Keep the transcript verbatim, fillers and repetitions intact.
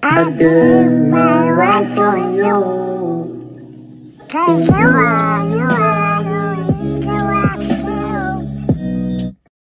I give my life for you. Cause you are, you are.